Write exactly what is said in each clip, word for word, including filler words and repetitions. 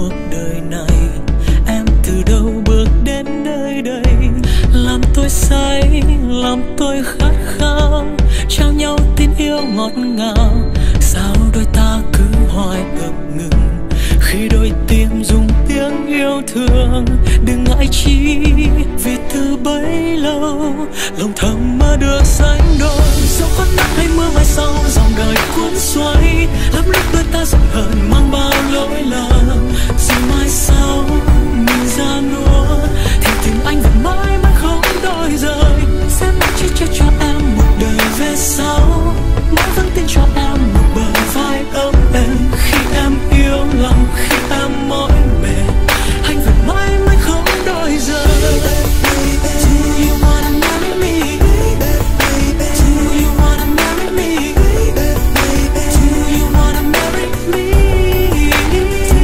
cuộc đời này. Em từ đâu bước đến nơi đây, làm tôi say, làm tôi khát khao, trao nhau tin yêu ngọt ngào. Sao đôi ta cứ hoài ngập ngừng khi đôi tim dùng tiếng yêu thương. Đừng ngại chi vì từ bấy lâu lòng thầm mơ được sánh đôi. Dẫu có nắng hay mưa mai sau dòng đời cuốn xoay, lắm lúc đôi ta giận hờn mang bao lỗi lầm. Rồi mai sau mình ra nua thì tình anh vẫn mãi mãi không đổi rời. Sẽ mãi chia chia cho em một đời về sau, mãi vẫn tin cho em một bờ vai ấm êm. Khi em yêu lòng, khi em mỏi mệt, anh vẫn mãi mãi không đổi rời. Do you wanna marry me? Do you wanna marry me? Do you wanna marry me? Do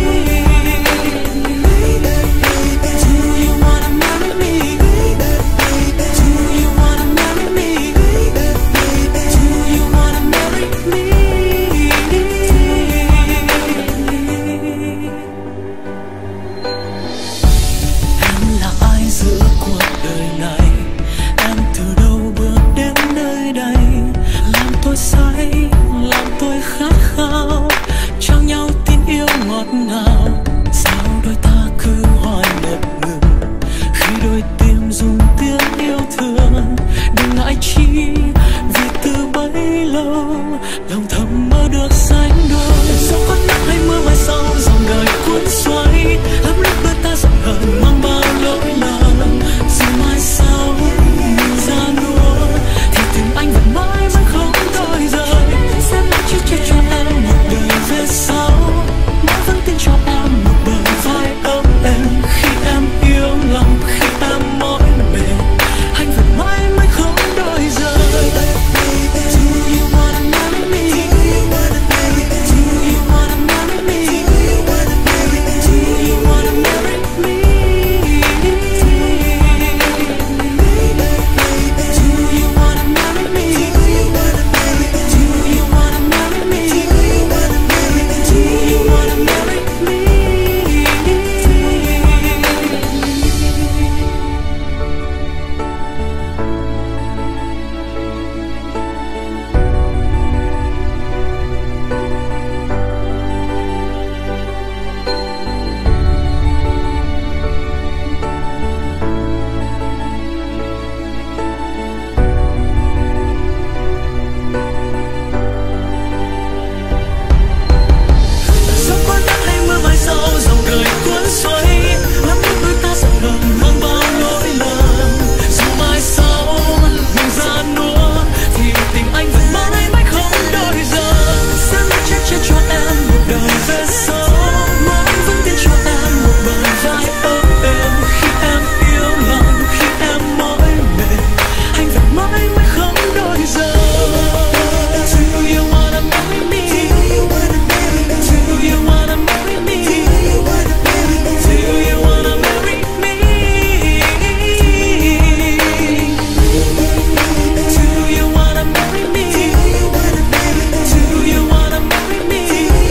you wanna marry me? Do you wanna marry me? Do you wanna marry me? Em là ai giữa cuộc đời này? Em từ đâu bước đến nơi đây? Làm tôi say, làm tôi khát khao, trao nhau tin yêu ngọt ngào. Sao đôi ta cứ hoài ngập ngừng khi đôi tim dùng tiếng yêu thương. Đừng ngại chi vì từ bấy lâu lòng thầm mơ được sánh đôi. Dẫu có nắng hay mưa mai sau dòng đời cuốn xoay, lắm lúc đôi ta giận hờn mang bao lỗi lầm. Rồi mai sau mình ra nua thì tình anh vẫn mãi mãi không đổi rời. Sẽ mãi chia chia cho em một đời về sau, mãi vẫn tin cho em một bờ vai ấm êm. Khi em yêu lòng, khi em mỏi mệt, anh vẫn mãi mãi không đổi rời. Do you wanna marry me? Do you wanna marry me? Do you wanna marry me? Do you wanna marry me? Do you wanna marry me? Do you wanna marry me? Dẫu có nắng hay mưa mai sau dòng đời cuốn xoay, lắm lúc đôi ta giận hờn mang bao lỗi lầm. Dù mai sau mình ra nua thì tình anh vẫn mãi mãi không đổi rời. Sẽ mãi che chở cho em một đời về sau, mãi vẫn tin cho em một bờ vai ấm êm. Khi em yêu lòng, khi em mỏi mệt, anh vẫn mãi mãi không đổi rời. Do you wanna marry me? Do you wanna marry me? Do you wanna marry me? Do you wanna marry me? Do you wanna marry me? Do you wanna marry me?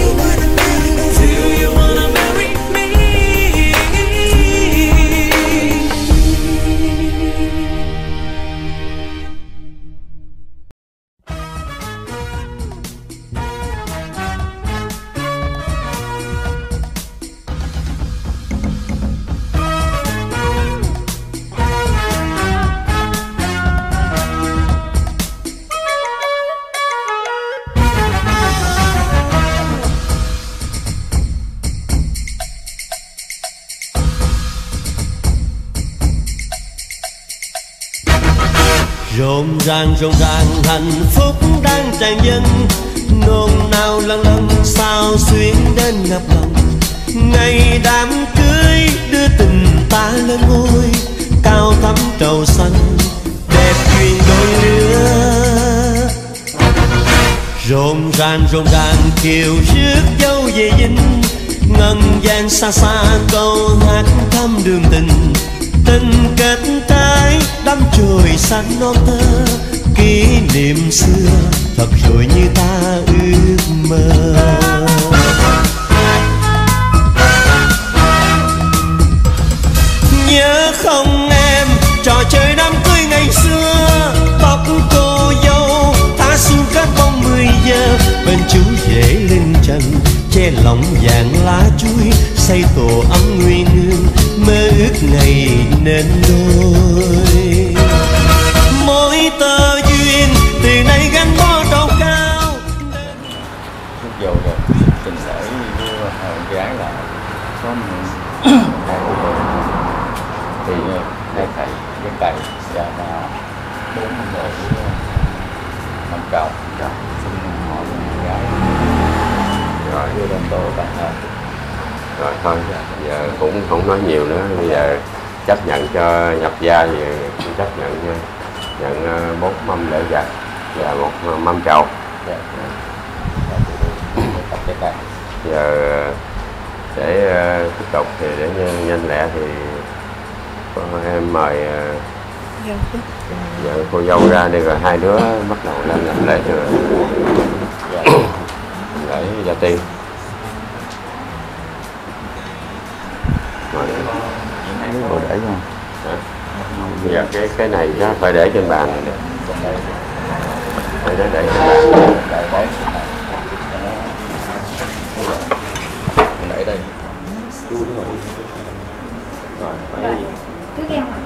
Rộn ràng rộn ràng hạnh phúc đang tràn dâng, nôn nao lân lân sao xuyến đến ngập lòng. Ngày đám cưới đưa tình ta lên ngôi, cao thắm trầu xanh đẹp duyên đôi lứa. Rộn ràng rộn ràng kiều rước dâu về dinh, ngân vang xa xa câu hát thăm đường tình. Tình kết trái đắm chồi xanh non thơ, kỷ niệm xưa thật rồi như ta ước mơ. trần, che lòng vàng lá chuối, xây tổ ấm nguyên hương, mơ ước ngày nên đôi. Mỗi tơ duyên từ nay gắn bó trao cao. Lúc vô rồi tình sở với con gái là có hai cô vợ thì hai thầy với thầy và bốn ông bộ với năm cậu xin hỏi con gái rồi đưa lên tổ bạn hơn. Rồi thôi, giờ cũng không nói nhiều nữa, bây giờ chấp nhận cho nhập gia thì cũng chấp nhận nha. Nhận bốn mâm lễ vật và một mâm trầu. Giờ để tiếp tục thì để nhanh lẹ thì em mời vợ cô dâu ra đi rồi hai đứa bắt đầu lên làm lễ rồi lễ gia tiên. Rồi Bộ để không? Bây giờ cái cái này đó phải để trên bàn này. Phải để để trên bàn. Để đây. Chú đúng rồi. Rồi, phải gì? Cứ kêu hả?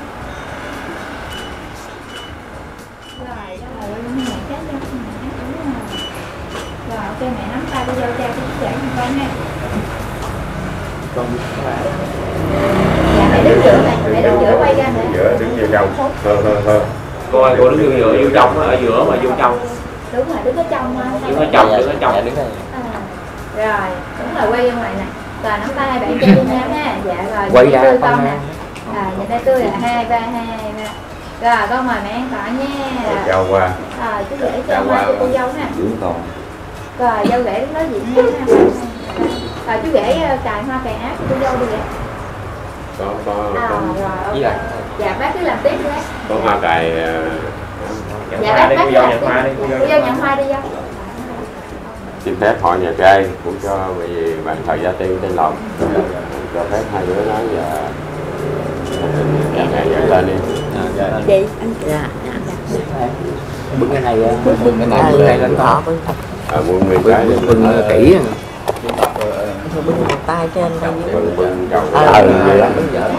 Rồi, rồi, mẹ chết cho mẹ đúng rồi. Rồi, ok mẹ nắm tay cô dâu trao cái giấy cho con ha. Con biết là Dạ mẹ đứng giữa này, mẹ đứng giữa quay ra nữa. Giữa đứng vô trong. Thôi thôi thôi. Cô ơi, cô đứng vô giữa, vô trong, ở giữa mà vô trong. Đúng rồi, đứng ở trong. Đứng ở trong, đứng ở trong. đứng đây. À, rồi, đúng rồi, quay ra ngoài nè. Rồi nắm tay hai bạn chơi luôn nha ha. Dạ rồi, Quay ra tươi con con nè. nè. À, nhìn đây tươi là hai ba hai ba. Rồi con mời mẹ ăn cỏ nha. Chào qua. Rồi chú rể cho hoa cho cô dâu ha. Giữ còn. Rồi dâu rể nói chuyện nha ha. Rồi chú rể cài hoa cài áo cho cô dâu đi vậy. Có có À, có, rồi ok. Với lại Dạ bác cứ làm tiếp đi bác. có hoa cài. nhận Dạ hoa bác đi, bác cô cứ dâu làm nhận tiếp. hoa đi. Dạ, cô dâu nhận hoa đi dâu. Xin phép họ nhà trai cũng cho vì bạn thầy gia tiên tên lòng cho phép hai đứa nói và nhà mẹ dẫn lên đi. Chị anh dạ Bưng cái này, Bưng cái này à, lên lên lên cỏ con. bưng À, bưng nguyên cái lên. Bưng kỹ. bưng một tay trên đây dưới Bưng bưng chồng. Ờ, Ừ, dạ.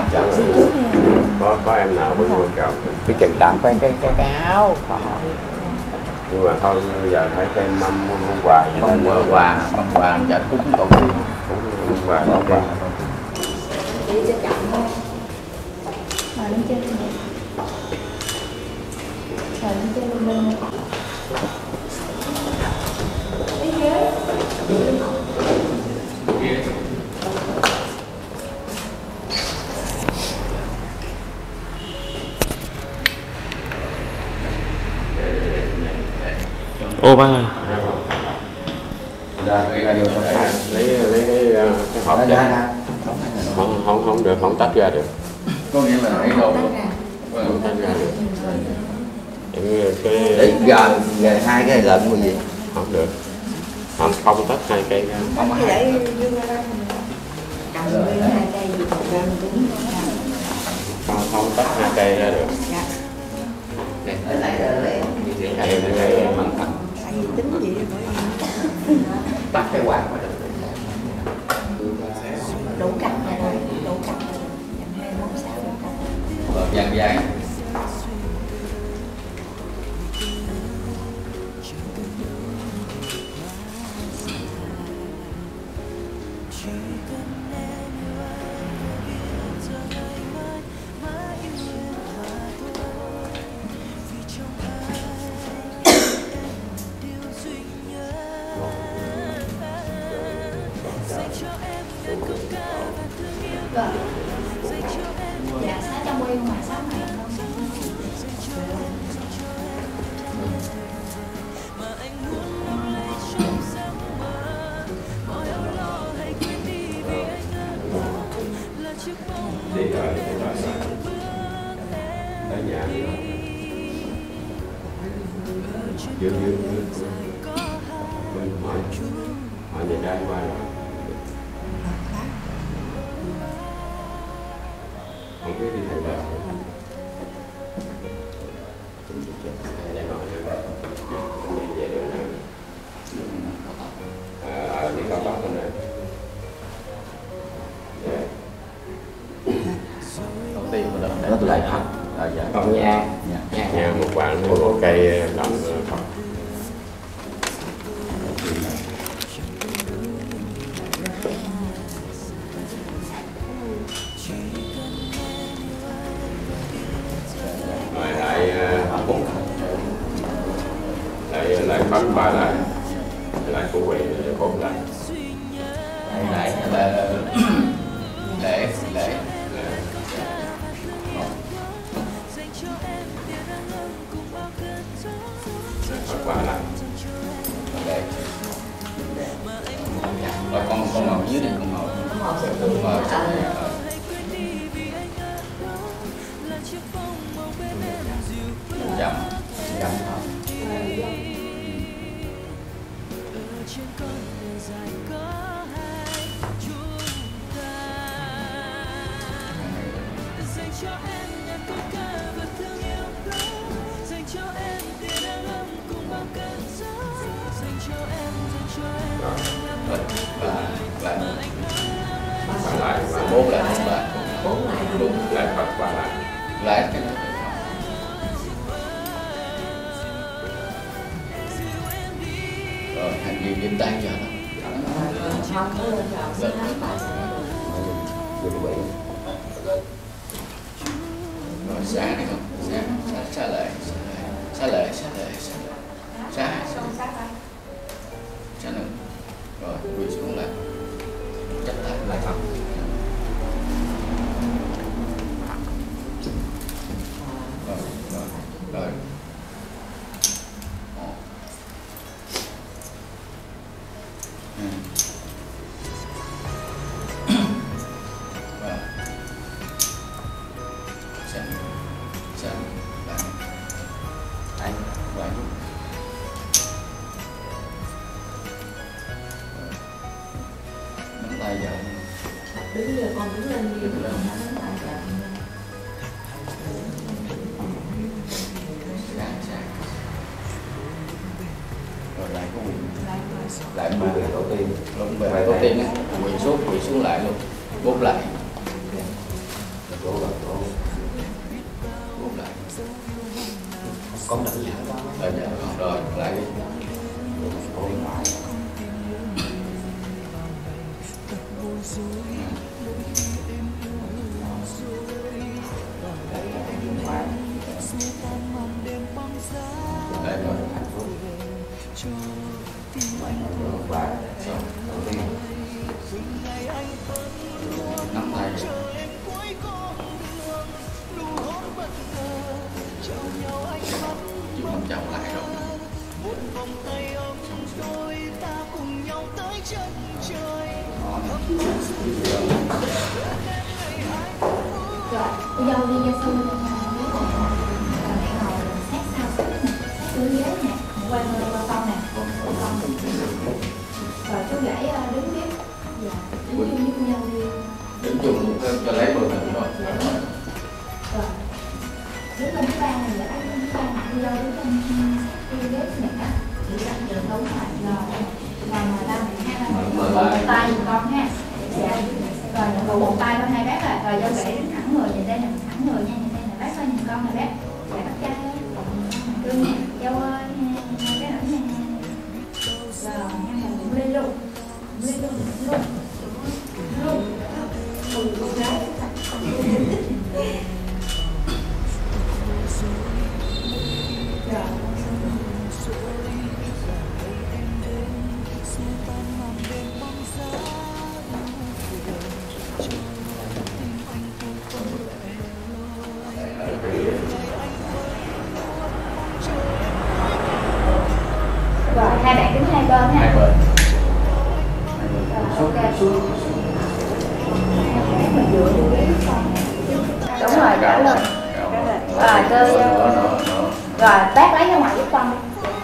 có có em nào bưng bưng chồng. Cái chừng tạm cái cái cái cái áo. Nhưng mà thôi bây giờ phải thêm mâm mâm quà gì Mâm lên nữa. quà, mâm quà chả cúng tổ tiên. Cũng mâm quà Mâm ok. quà. Đi cho chậm thôi. Rồi lên trên này. Rồi lên trên bên bên này. Cái ghế. Ô ba ơi. Ra lấy lấy lấy cái cái hộp ra. Không không không được, không tách ra được. Có nghĩa là lấy đâu? Không tách ra được. Cái cái Để gà gà hai cái lợn cái gì? không được. Không không tách hai cây ra. Không có hai. Không không tách hai cây ra được. Ở này ở đây. Em đây mặn thành. Bắt cái quạt mà được. Đủ cặp này rồi, đủ cặp rồi. Dành hai bốn sáu đủ cặp. Bợt vàng vàng. Vâng. Dạ, sáu trăm quay ngoài sáu ngày không? Đi rồi, tới nhà đi. Dương dương dương. Mình hỏi hỏi nhà trai qua rồi. Không biết đi thành nào. Đây nói nữa. Về đường nào. bên này. Đầu tiên của lần Rất lợi Phật. À, dạ. Còn nhà Dạ. Nhà một bạn có một cây làm Phật. Rồi lại bốn lại lại Phật ba lại lại của quỷ bốn lại. Lại là lễ lễ Phật ba lại. lễ. Rồi con con màu dưới này con màu. Đúng rồi. Chậm chậm thôi. Rồi, và lại Ba lại ba bốn lại bốn lại bốn lại đúng lại Phật ba lại. lại cái đó. Rồi hành vi viêm tay giờ đó. không có lên rồi sẽ nắm lại Rồi xá này không? Xá, xá, xá lệ, xá lệ, xá lệ, xá lệ, xá hai, xá hai, xá nữa. Rồi quỳ xuống lại, chấp tay lại Phật. Rồi, rồi, rồi. Ừ. Rồi. Xem, xem, lại, Đấy. lại. Nắm tay vào. đứng giờ con đứng lên đi Đứng lên. nắm lại chậm. Sáng, sáng. Rồi lại có quỳ. lại Lại ba người tổ tiên. Luôn về tổ tiên á, quỳ xuống, quỳ xuống lại luôn. Bốn lại. Bốn lại. Bốn lại. Con đừng dạy con. Rồi, dạ, rồi, lại đi. Lại rồi. Nắm tay chứ không chồng lại rồi. Rồi, cô dâu đi ra sân cho nhà mấy con còn mẹ ngồi sát sau sát nè, sát dưới ghế nè, quay qua qua con nè, con. Rồi chú gãy đứng tiếp, dạ, đứng chung với cô dâu đi. Đứng chung cho lấy bờ mình rồi. Rồi, đứng bên thứ ba này là đứng bên thứ ba này, cô dâu đứng bên cái ghế nè, chỉ đặt đường đúng rồi, rồi, rồi mời ba mẹ ha, Mời ba. một tay giùm con ha, dạ, rồi nhận bộ một tay con hai bác rồi, rồi dâu gãy đứng thẳng người, nhìn đây nè, thẳng người nha, nhìn đây nè, bác ơi nhìn con nè bác, dạ bác trai ơi, cưng nè, dâu ơi, hai cái nữa nè, rồi hai mình cũng lên luôn, lên luôn, luôn, luôn, cùng con gái. Rồi. Rồi, hai bạn đứng hai bên ha. Hai bên. Rồi, ok. Mình dựa vô ghế con. Đúng rồi, trả lời. Rồi, tôi... Rồi, bác lấy ra ngoài giúp con.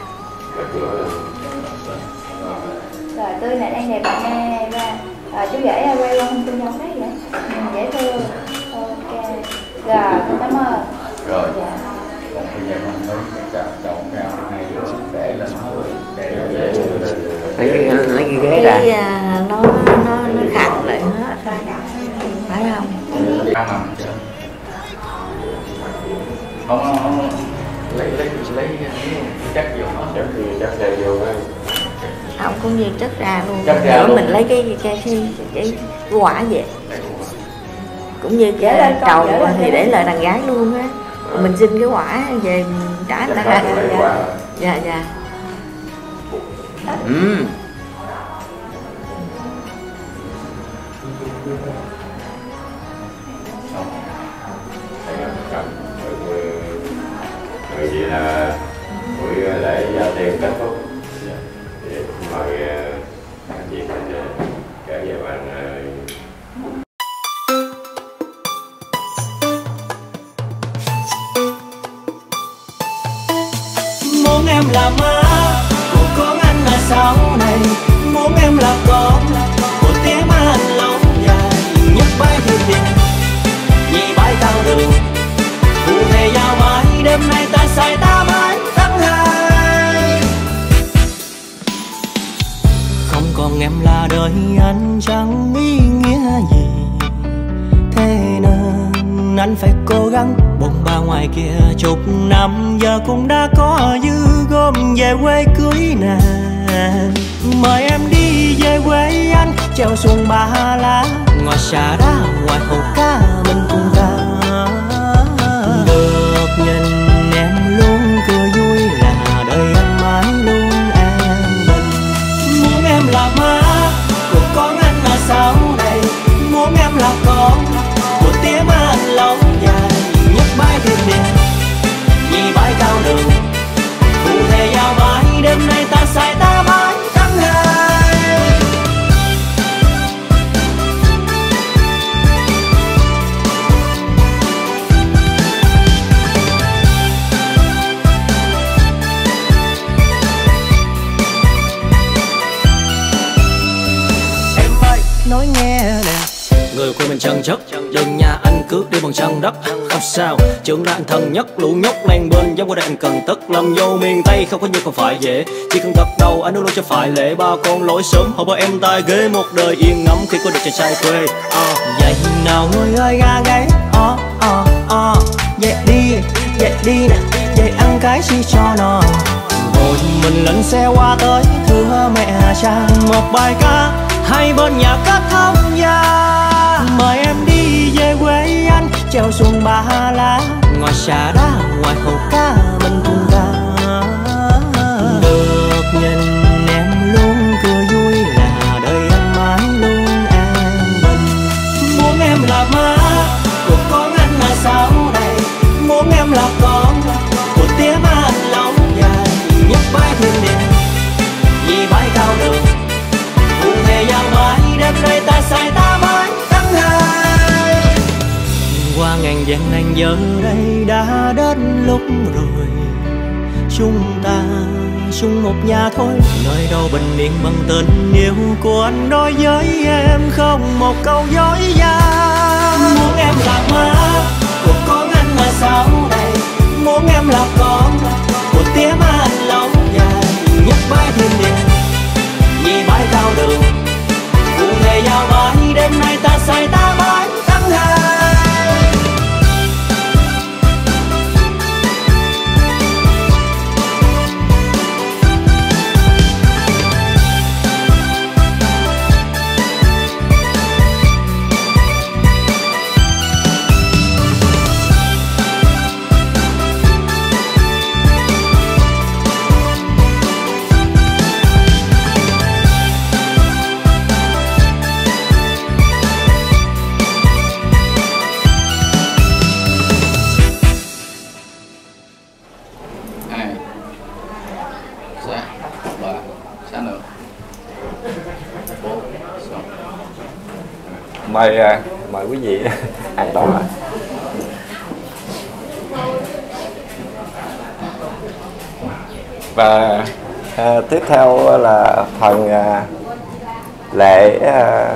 Rồi, tươi này đang đẹp nè, ra. Rồi, chú gửi quay qua tôi nhau thấy vậy. Ừ, dễ thương. Ok. Rồi, cảm ơn. Rồi. Dạ. Còn bây giờ con nói chào chào cao hai đứa để lên để để Lấy cái lấy cái ghế ra. Cái, à, nó cũng như chất ra luôn. Chất ra Rồi luôn. mình lấy cái cái cái, cái, cái quả vậy. Cũng như Dễ lên cái con, trầu dễ lên thì con. để lời đàn gái luôn á. Mình xin cái quả về mình trả người ta. Dạ dạ. Ừ. Rồi vậy là buổi lễ giao tiền kết thúc. Thì mời anh chị mình kể về bạn. Muốn em là má của con anh là sau này, muốn em là con của tiếng má anh lâu dài. Nhấc bay thiên địa vì bay cao đường, cụ thể giao mãi đêm nay ta say ta mãi tháng hai. Không còn em là đời anh chẳng ý nghĩa gì, thế nên anh phải cố gắng bồng ba ngoài kia chục năm, giờ cũng đã có dư gom về quê cưới nè. Mời em đi về quê anh treo xuồng Ba Lá, ngoài xà đá ngoài hồ cá mình cùng ta. Được nhìn em luôn cười vui là đời anh mãi luôn an bình. Muốn em là má của con anh là sau này, muốn em là con của tiếng má anh lâu dài. Nhấc bay thiên địa vì bay cao đường, cụ thể giao mãi đêm nay ta say ta mãi tháng hai. Em ơi nói nghe nè, người quê mình chân chất, đừng nhà anh cướp đi bằng chân đất. Không sao, trưởng ra anh thân nhất, lũ nhóc lan bên giống qua đây anh cần tất. Làm vô miền Tây không có như không phải dễ, chỉ cần gật đầu anh luôn luôn cho phải lễ. Ba con lối sớm họ bởi em tai ghế, một đời yên ngắm khi có được chàng trai quê. À, vậy nào người ơi ga gáy, oh, oh, oh. Dậy đi, dậy đi nè, dậy ăn cái chi cho nó. Rồi mình lên xe qua tới thưa mẹ cha, một bài ca hai bên nhà kết thông gia. Mời em đi về quê anh treo xuồng Ba Lá, ngoài xà đá ngoài hồ cá mình cùng ta. Được nhìn em luôn cười vui là đời anh mãi luôn an bình. Muốn em là má của con anh là sau này, muốn em là con của tiếng má anh lâu dài. Nhấc bay thiên địa vì bay cao đường, cụ thể giao mãi đêm nay ta say ta mãi tháng hai. Qua ngàn vạn ngàn giờ đây đã đến lúc rồi, chúng ta chung một nhà thôi. Nơi đâu bình yên bằng tình yêu của anh nói với em, không một câu dối gian. Muốn em là má của con anh là sau này, muốn em là con của tiếng má anh lâu dài. Nhấc bay thiên địa vì bay cao đường, cụ thể giao mãi đêm nay ta say ta mãi tháng hai. Hai, ba, ba, sáu nữa, bốn, sáu. Mời mời quý vị an toàn ạ. Và à, tiếp theo là phần à, lễ à,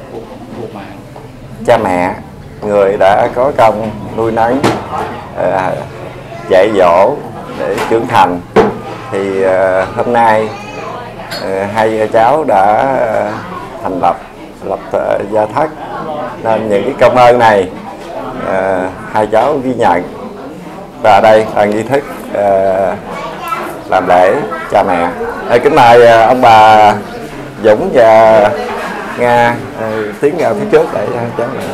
cha mẹ, người đã có công nuôi nấng, à, dạy dỗ để trưởng thành. Thì à, hôm nay à, hai cháu đã à, thành lập lập à, gia thất, nên những cái công ơn này à, hai cháu ghi nhận. Và đây là nghi thức à, làm lễ cha mẹ. À, kính mời à, ông bà Dũng và Nga uh, tiến vào phía trước để uh, cháu này.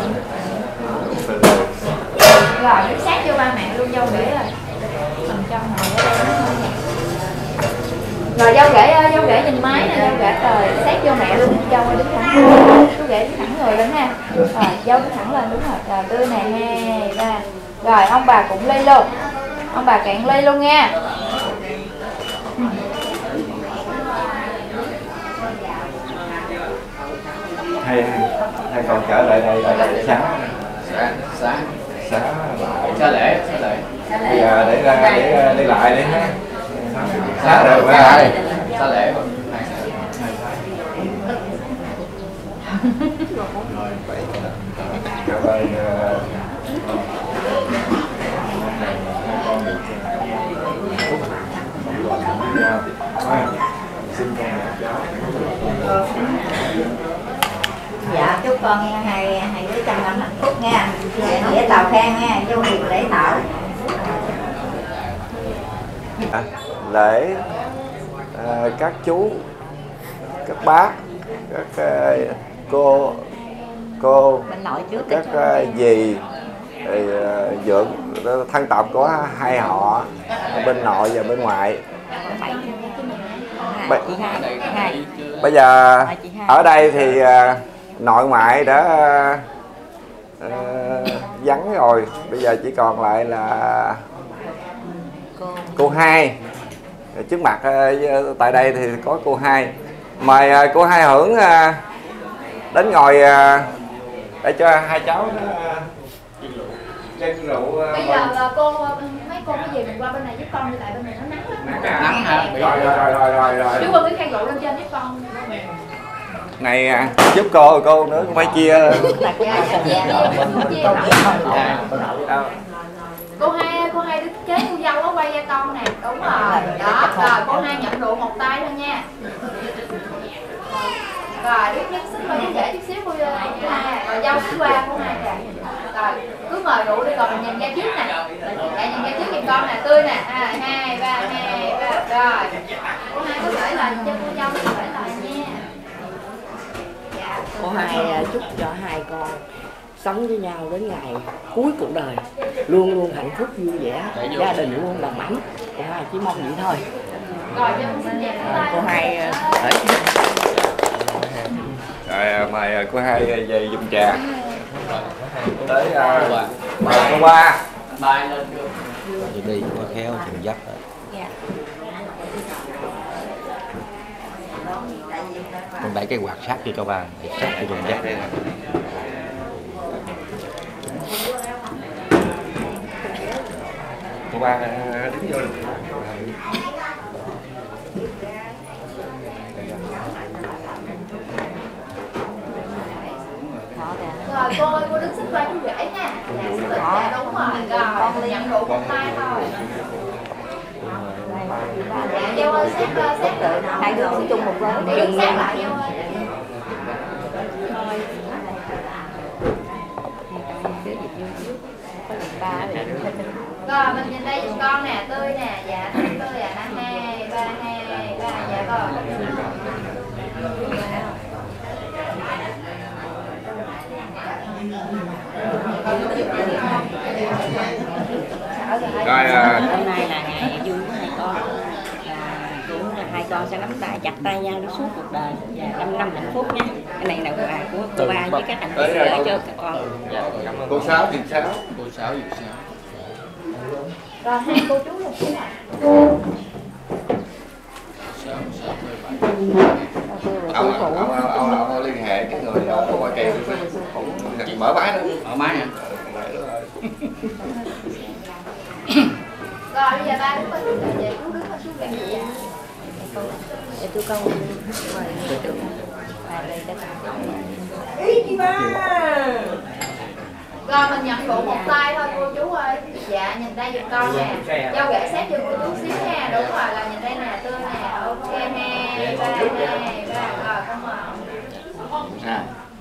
Rồi đứng sát vô ba mẹ luôn dâu rể rồi. Mình cho ngồi ở đây. Rồi dâu rể dâu rể nhìn máy nè, dâu rể rồi sát vô mẹ luôn, dâu ơi đứng thẳng. Dâu rể đứng thẳng người lên ha. Rồi dâu đứng thẳng lên đúng rồi. Rồi tươi này hai ba. Rồi ông bà cũng ly luôn. Ông bà cạn ly luôn nha. Hai hai con trở lại đây ở đây xá xá xá xá lại xá lễ xá lễ bây giờ để ra để đi lại đi ha. Xá rồi ba ơi, xá lễ cảm ơn Dạ chúc con nghe hai hai đứa trăm năm hạnh phúc nha. Nghĩa tàu khen nha, vô hiền lễ thảo. à, lễ à, các chú, các bác, các uh, cô cô Bên nội trước các uh, dì thì, uh, dưỡng thân tộc có hai họ bên nội và bên ngoại. Bây, bây giờ ở đây thì uh, nội ngoại đã uh, vắng rồi, bây giờ chỉ còn lại là cô, cô hai. Trước mặt uh, tại đây thì có cô hai. Mời uh, cô hai Hưởng uh, đến ngồi uh, để cho hai cháu nó chân rượu. Uh, Bây giờ là cô mấy cô cái gì mình qua bên này giúp con, đi tại bên này nó nắng lắm. nắng hả? Rồi rồi rồi rồi rồi rồi. Chú Quân cứ khen rượu lên trên giúp con. Này giúp cô, cô nữa cũng phải chia. Cô hai cô hai đứa kế cô dâu nó quay ra con nè, đúng rồi. Đó, rồi cô hai nhận rượu một tay thôi nha. Rồi đứa nhất xin mời dễ chút xíu cô hai, rồi dâu cứ qua cô hai kìa. Rồi cứ mời rượu đi, rồi mình nhìn ra trước nè. Dạ nhìn ra trước giùm con nè, tươi nè. À, hai ba hai ba rồi. Cô hai có gửi lời cho cô dâu, có gửi lời nha. cô hai chúc cho hai con sống với nhau đến ngày cuối cuộc đời, luôn luôn hạnh phúc vui vẻ, gia đình luôn đầm ấm. Cô hai chỉ mong vậy thôi. Rồi cho con xin chào các Cô hai Rồi mời cô hai về dùng trà. Tới uh, mời cô ba. bay lên Đi đi có khéo chừng dắt rồi. Con đẩy cái quạt sát vô cho bà, sát vô dùng dắt đây nè. Cô ba đứng vô. Rồi cô ơi, cô đứng xích qua chú rể nha. Dạ, xích qua, đúng rồi. Rồi, con nhận rượu một tay thôi. Dạ, dâu ơi, xếp xếp hai đứa cũng chung một gói. để đứng sát lại dâu ơi. Rồi, mình nhìn đây giùm con nè, tươi nè, dạ, tươi à, hai, ba, hai, ba, dạ rồi. Rồi Hôm nay là ngày vui của hai con, là cũng là hai con sẽ nắm tay chặt tay nhau đến suốt cuộc đời và năm năm hạnh phúc nha. Cái này là quà của cô ba với các anh chị gửi cho các con. cô Sáu thì Sáu. cô sáu gì sao Rồi hai cô chú một chú ạ. sáu sáu Ông ông ông, ông, ông liên hệ cái người đó qua kỳ mở máy nữa. ở máy hả? Rồi bây giờ ba đứng bên chú về, chú đứng bên chú về vậy. Để tôi con mời bà đây đất. Rồi mình nhận rượu một tay thôi cô chú ơi. Dạ nhìn đây giùm con nè. Dâu ghẻ sát giùm cô chú xíu nha. Đúng rồi, là nhìn đây nè, tươi nè. Ok hai, ba, hai, ba. Rồi con mời. À.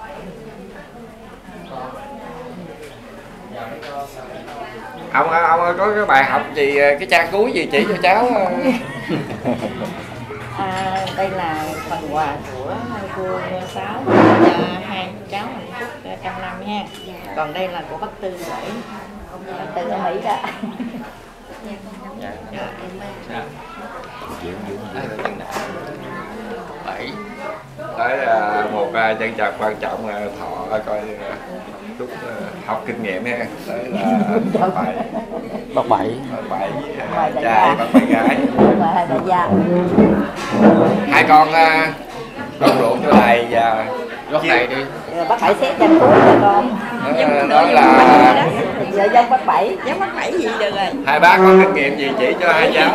Ông ông có cái bài học gì, cái trang cuối gì chỉ cho cháu? À, đây là phần quà của cô Sáu cho hai cháu hạnh phúc trăm năm ha. Còn đây là của bác Tư gửi. Bác Tư ở Mỹ đó. Bảy tới là một chân trạc quan trọng là thọ coi lúc học kinh nghiệm ha. Tới là bác Bảy bác Bảy bác Bảy với trai bác Bảy gái hai đại gia. Hai con con ruột cho thầy và gót này đi. Bác Bảy xét danh cuối cho con. Đó là giờ giống bác Bảy, giống bác Bảy gì được rồi. Hai bác có kinh nghiệm gì chỉ cho hai cháu.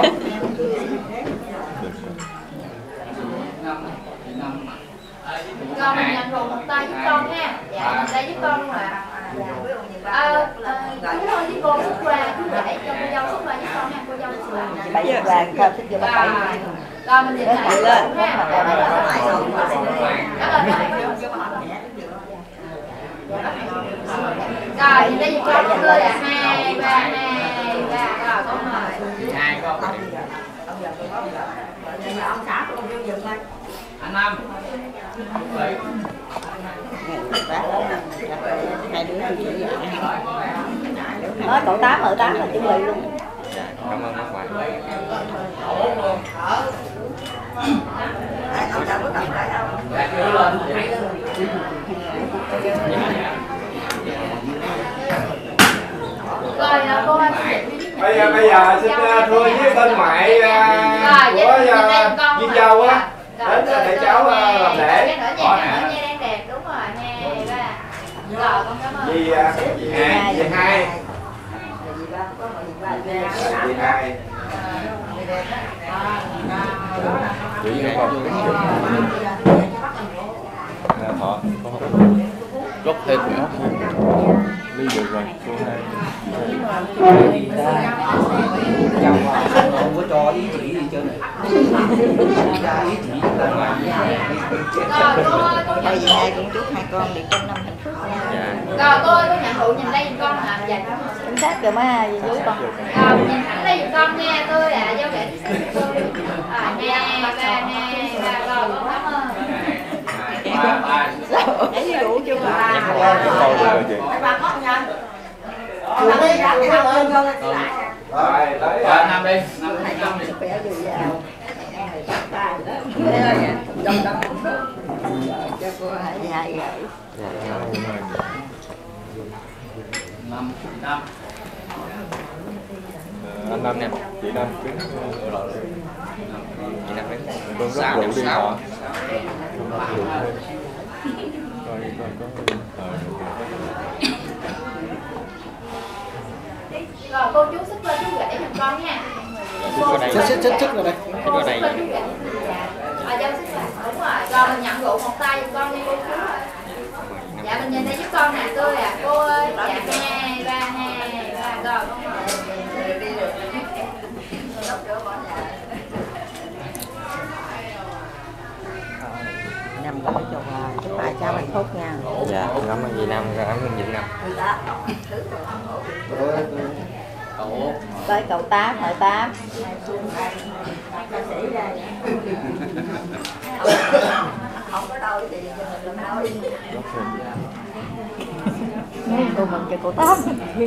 Con mình nhận ruột một tay giúp con ha. Dạ, mình đây giúp con luôn ạ. Ờ, chú thôi với cô xuất quà, chú rể cho cô dâu xuất quà giúp con ha, cô dâu xuất quà. Chị Bảy xuất quà, sao thích cho bác Bảy. Rồi mình nhìn lại lên ha. Cảm ơn. Rồi, nhìn đây giúp con một người là hai, ba, hai, ba, rồi con mời. Hai con. Ông xã của con vô giùm thôi. Anh Năm. Hai đứa thì chỉ nói cậu Tám ở Tám là chuẩn bị luôn. Cảm ơn bác Bảy. Rồi cô ơi. Bây giờ bây giờ xin thưa với bên ngoại của Duyên Châu á đến để cháu làm lễ. Đang đẹp đúng rồi nè. Rồi con cảm ơn. Dì hai, dì hai. Dì hai. Dì hai không? Thọ. Rút thêm nữa. Ly được rồi, cô hai. Không có cho ý chỉ gì trơn này. Ý chỉ là ngoài. Bây giờ hai cũng chúc hai con được trăm năm hạnh phúc. Rồi cô ơi, cô nhận rượu nhìn đây giùm con hả? Dạ cảm ơn. Chính xác rồi má với con. Rồi nhìn thẳng đây giùm con nha, tôi là dâu rể tôi. Rồi hai, ba, hai, ba, rồi con cảm ơn. Ba, ba. Lấy rượu chưa bà? Bà có không nhận? Rồi, tới Ba năm đi, năm năm đi. Khỏe dồi dào. Cho cô hai hai gửi. Năm, năm. Anh Năm nè, chị Năm. Chị Năm đến. Con rót rượu đi họ. Coi coi có. Rồi cô chú xích lên chú rể giùm con nha. xích xích xích xích rồi đây xích vào đây. Ờ dâu xích vào, đúng rồi. Rồi mình nhận rượu một tay giùm con nha cô chú. Dạ mình nhìn đây giúp con nè, tươi à cô ơi. Dạ hai, ba, hai, ba, rồi con mời. Năm gửi cho bà, chúc bà cháu hạnh phúc nha. Dạ, cảm ơn dì Năm, cảm ơn dì Năm. Tới cậu Tám, hỏi Tám. Không có đâu thì mình làm đâu. Cô mừng cho cậu Tám.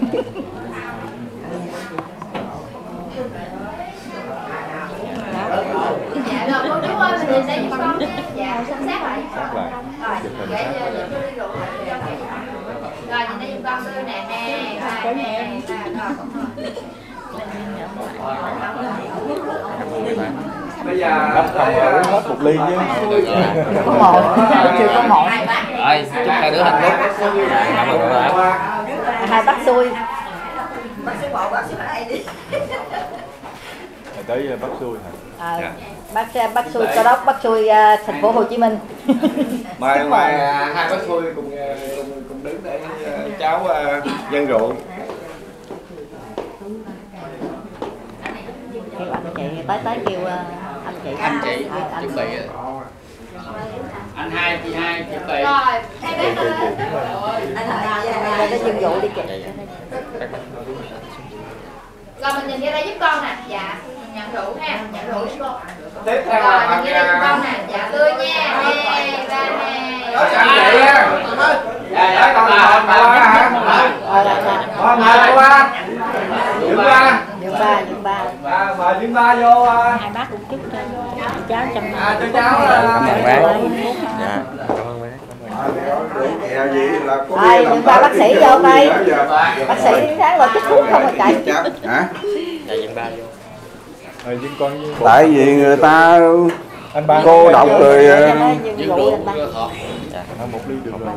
Dạ rồi cô chú ơi, mình nhìn đây giúp con. Dạ, sắp sát lại. Rồi, để để tôi đi rượu. Rồi, nhìn đây giúp con tươi nè, nè, ba, nè, ba, rồi con mời. Bây giờ hết hết một ly chứ. Có một, chưa có một. Rồi, chúc hai đứa hạnh phúc. Cảm ơn các bạn. Hai bác xui. Bác số một, bác số hai đi. Tới Bắc Xui hả? À, bác bác xui Cao Đốc, bác xui uh, thành phố Hồ Chí Minh. Mời mời hai bác Xui cùng cùng cùng đứng để uh, cháu uh, dân rượu. Kêu anh chị tới tới kêu uh, anh chị Anh chị à, anh chuẩn bị. Anh hai, chị hai chuẩn bị. Rồi, hai bé ơi. ra tới dân vụ đi chị. Rồi mình nhìn ra đây giúp con nè. Dạ, mình nhận nhận rượu ha, nhận rượu đi cô. Tiếp theo Rồi, là mình ghi đây giùm con nè, dạ tươi nha, hai, ba, hai. Đó chào chị á. Dạ, con là con qua hả? Con mời qua. Dưỡng ba. Dưỡng ba, dưỡng ba. Ba, mời dưỡng ba vô. Hai bác cũng chúc cho cháu chăm À, cho cháu là... Cảm ơn bác. Dạ, cảm ơn bác. Rồi, những ba bác sĩ vô đây. Bác sĩ sáng rồi chích thuốc không mà chạy. Hả? Dạ, dân ba vô. Rồi dân con với Tại vì người ta anh ba cô độc rồi. Dân rượu thọ. Dạ, một ly được rồi.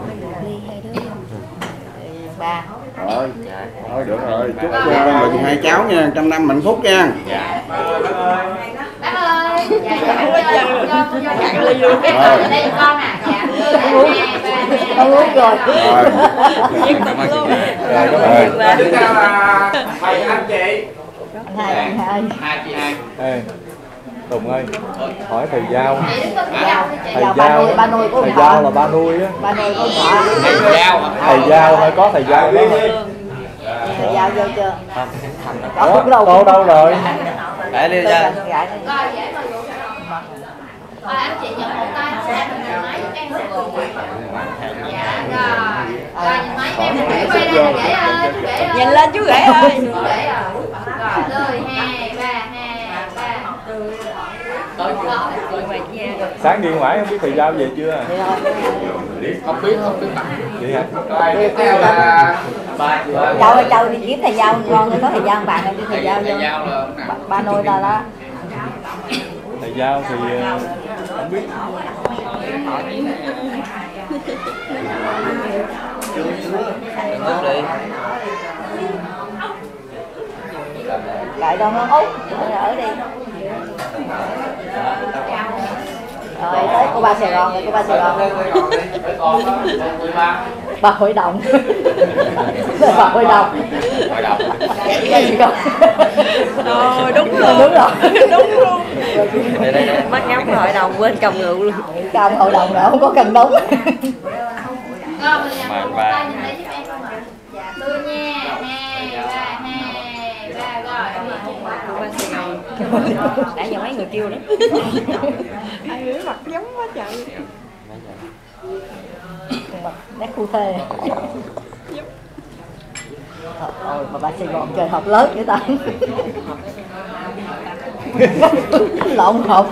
Ba. Rồi, thôi được rồi, chúc mừng hai cháu nha, trăm năm hạnh phúc nha. Dạ. Bác ơi, dạ dạ cho cho cho nhận ly luôn. Đây đây con nè, dạ tươi hai, ba, hai. Con uống rồi. Rồi. Cảm ơn chị. Rồi, cảm ơn. Tiếp theo là mời anh chị. Hai, hai. Hai chị hai. Ê, Tùng ơi, hỏi thầy Giao. Thầy Giao ba nuôi, ba nuôi của Thầy ông Giao Thọ. là ba nuôi á. Ba nuôi của ông Thọ. Thầy Giao hả? Thầy Giao thôi, có thầy Giao đó. Thầy Giao vô chưa? Không, Có Ủa, thuốc đâu. đâu đâu rồi? để đi ra. Dạ. Rồi dễ mà rượu. Rồi anh chị nhận một tay sẽ mình nhìn máy em sẽ cùng. Dạ rồi. Rồi nhìn máy em mình để quay đây là Rễ ơi, chú Rễ ơi. Nhìn lên chú Rễ ơi. Chú Rễ rồi. Rồi tươi hai, ba, hai, ba. Sáng đi ngoài không biết thầy Giao về chưa? Không biết, không biết. Vậy hả? Rồi, tiếp theo là ba chị ơi. Châu ơi, Châu đi kiếm thầy Giao ngon, nói thầy Giao bạn đi thầy Giao vô. Thầy Giao là Ba, ba nuôi ta đó. Thầy Giao thì ờ, không biết. Tốt đi. Lại đâu ngon Út, ở đi. Rồi tới cô ba Sài Gòn rồi, cô ba Sài Gòn. Bà hội đồng. Bà hội đồng. Hội đồng. Ba Sài Gòn. Ờ, đúng rồi. Đúng rồi. Đúng luôn. Đây đây đây. Bác ngắm hội đồng quên cầm rượu luôn. Cầm hội đồng nữa, không có cần đúng. Con mình nhận một tay nhìn đây giúp em không ạ? Dạ tươi nha, hai, ba, hai, ba. Rồi. Đã giờ mấy người kêu đó. Ai ơi mặt giống quá trời. Nét khu thê. Ôi mà bà Sài Gòn trời hộp lớn vậy ta. Lộn hộp.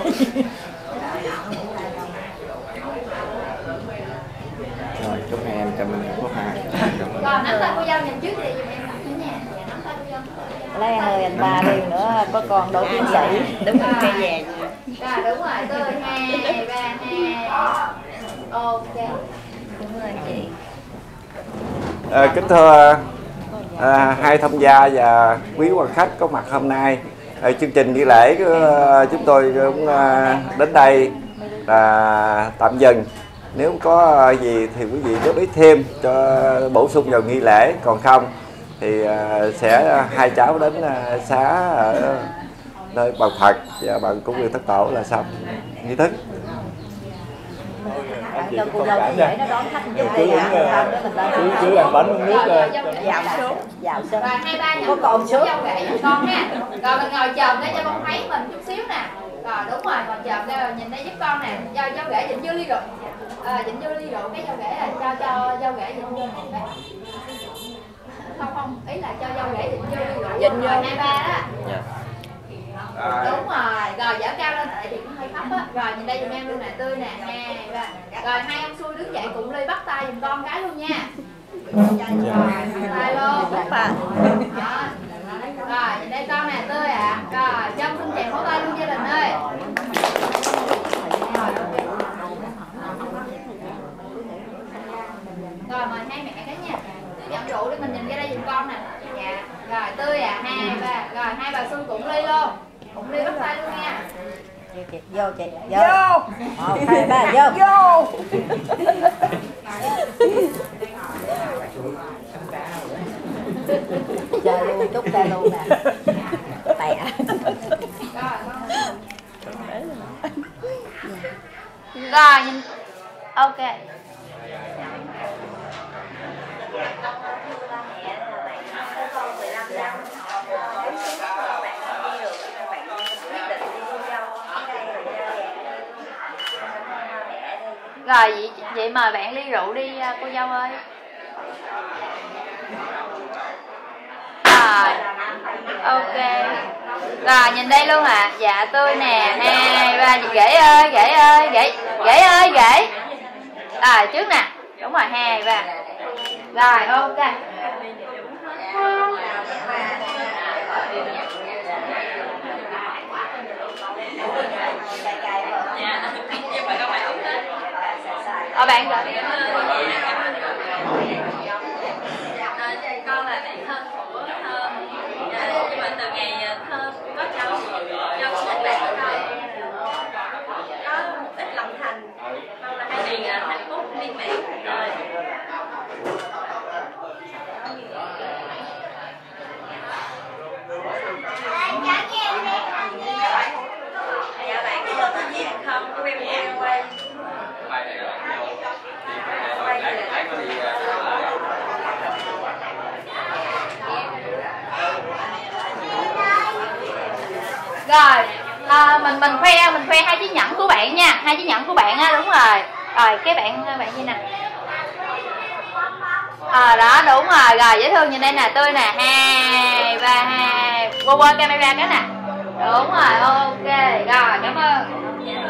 Rồi, chúc hai em trăm năm hạnh phúc ha. Còn nắm tay cô Giao nhìn trước thì giùm em đặt nữa nha. Dạ nắm tay cô Giao. Lấy anh ơi anh ba đi nữa có con đỗ tiến sĩ. Đúng rồi, cây vàng. Rồi đúng rồi, tươi hai, ba, hai. Ok. Đúng rồi chị. À, kính thưa à, hai thông gia và quý quan khách có mặt hôm nay, à, chương trình nghi lễ của chúng tôi cũng à, đến đây là tạm dừng. Nếu có gì thì quý vị góp ý thêm cho bổ sung vào nghi lễ, còn không thì à, sẽ hai cháu đến à, xá ở nơi bằng Phật và bằng cúng dường thất tổ là xong nghi thức. Cho cô dâu đi để nó đón khách Cứ đi uống, à. cứ cứ ăn bánh uống nước lên. Dạo sớm, dạo sớm. Rồi hai ba nhận Có còn sớm. dâu rễ cho con ha. Rồi mình ngồi chồm để cho con thấy mình chút xíu nè. Rồi đúng rồi, ngồi chồm đây rồi nhìn đây giúp con nè. Cho dâu rễ dịnh vô ly rượu. À, dịnh vô ly rượu cái dâu rễ là cho cho dâu rễ dịnh vô này. Không không, ý là cho dâu rễ dịnh vô ly rượu. Dịnh vô hai ba đó. Dạ. Đúng rồi, rồi dở cao lên tại thì cũng hơi thấp á. Rồi nhìn đây giùm em luôn nè, tươi nè, hai, ba. Rồi hai ông xui đứng dậy cùng ly bắt tay giùm con cái luôn nha. Rồi, bắt tay luôn. Bắt tay. Rồi, nhìn đây con nè, tươi ạ. À. Rồi, cho ông xin chèn pháo tay luôn gia đình ơi. Rồi, mời hai mẹ cái nha. Dẫn rượu để mình nhìn ra đây giùm con nè. Dạ. Rồi, tươi à, hai, ba. Rồi, hai bà xui cũng ly luôn. Cũng ly bắt tay luôn nha. Vô chị, vô chị, vô. Vô. Một, hai, ba, vô. Vô. Chơi luôn, chúc chơi luôn nè. Tè. Rồi, nhìn. Ok. Rồi vậy, vậy mời bạn ly rượu đi cô dâu ơi. Rồi, ok. Rồi nhìn đây luôn ạ. À. Dạ tôi nè, hai ba, ghế ơi, ghế ơi, ghế, ghế ơi, ghế. Rồi trước nè, đúng rồi, hai ba. Rồi ok. Ờ bạn rồi. Con là bạn thân của Thơ. Nhưng mà từ ngày Thơ có cháu, do có thích bạn của con, có một ít lòng thành, mong là hai người hạnh phúc viên mãn cuộc đời. Dạ bạn có tên gì không? Có em em quay. Rồi, à, mình mình khoe mình khoe hai chiếc nhẫn của bạn nha, hai chiếc nhẫn của bạn á, đúng rồi. Rồi cái bạn bạn gì nè. À đó đúng rồi, rồi dễ thương nhìn đây nè, tươi nè, hai ba hai, qua qua camera cái nè. Đúng rồi, ok, rồi cảm ơn.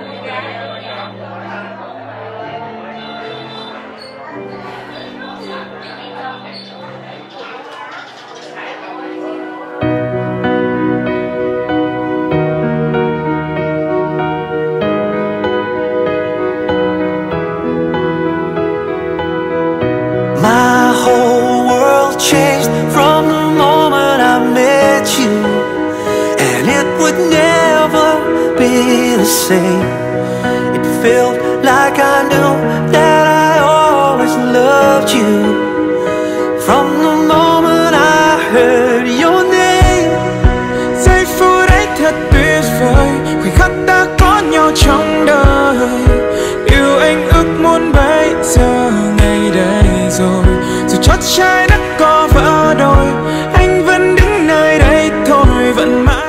My whole world changed from the moment I met you, and it would never be the same. It felt like I knew that I always loved you from the moment I heard your name. Giây phút ấy thật tuyệt vời, khoảnh khắc ta có nhau trong đời. Yêu anh ước muốn bây giờ ngày đây rồi, dù chót trái đất có vỡ đôi, anh vẫn đứng nơi đây thôi, vẫn mãi.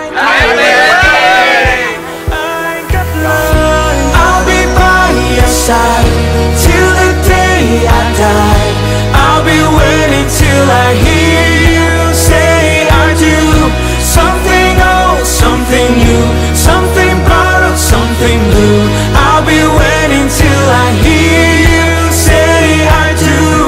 Anh cất lời I'll be by your side till the day I die. I'll be waiting till I hear you say I do. Something old, something new, something bottled, something blue. I'll be waiting till I hear you say I do.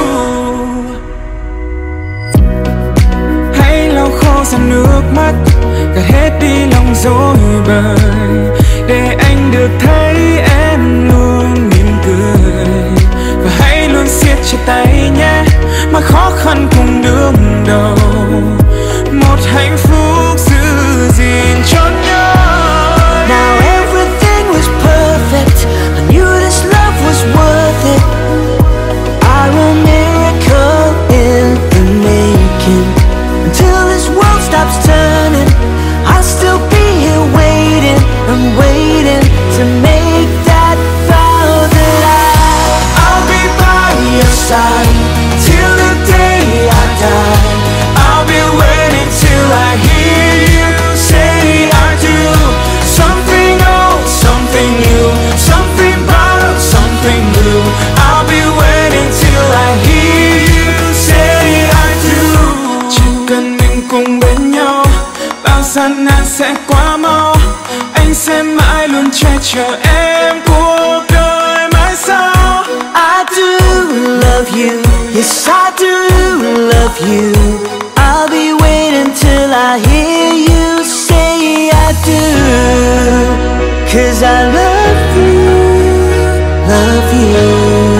Hãy lau khô dòng nước mắt, gạt hết đi lòng dối bời, để anh được thấy em luôn mỉm cười. Và hãy luôn siết chặt tay nhé, mà khó khăn cùng đương đầu, một hạnh phúc giữ gìn cho nhau. Now everything was perfect, I knew this love was worth it. I will miracle in the making. Until this world stops turning, I'll still be here waiting. I'm waiting to make that vow that I I'll be by your side till the day I die. I'll be waiting till I hear you say I do. Something old, something new, something bottled, something blue. I'll be waiting till I hear you say I do. Chỉ cần mình cùng bên nhau, bao gian nan sẽ qua mau. Anh sẽ mãi luôn che chở em cuộc đời mãi sau. I do love you, yes I do love you. I'll be waiting till I hear you say I do. Cause I love you, love you.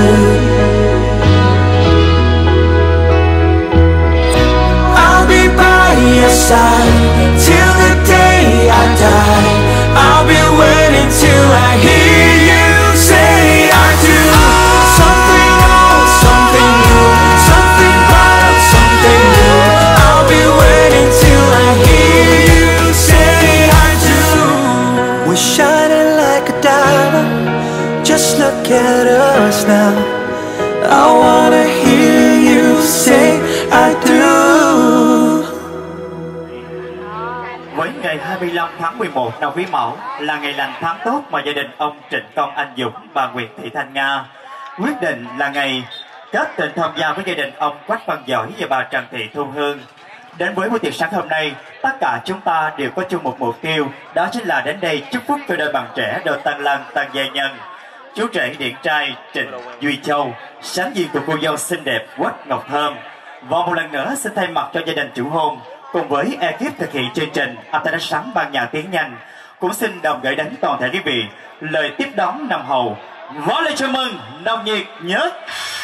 I'll be by your side till the day I die. I'll be waiting till I hear you say I do. Something old, something new, something bottled, something new. I'll be waiting till I hear you say I do. We're shining like a diamond, just look at us now. I wanna hear you say I do. Với ngày hai mươi lăm tháng mười một năm Quý Mão là ngày lành tháng tốt mà gia đình ông Trịnh Công Anh Dũng, bà Nguyễn Thị Thanh Nga quyết định là ngày kết tình tham gia với gia đình ông Quách Văn Giỏi và bà Trần Thị Thu Hương. Đến với buổi tiệc sáng hôm nay, tất cả chúng ta đều có chung một mục tiêu, đó chính là đến đây chúc phúc cho đôi bạn trẻ đôi Tăng Lăng Tăng Gia Nhân. Chú rể điển trai Trịnh Duy Châu, sáng diện của cô dâu xinh đẹp Quách Ngọc Thơm. Và một lần nữa xin thay mặt cho gia đình chủ hôn cùng với ekip thực hiện chương trình âm thanh ánh sáng ban nhạc tiếng nhanh, cũng xin đồng gửi đến toàn thể quý vị lời tiếp đón nồng hậu võ lời chào mừng nồng nhiệt nhất.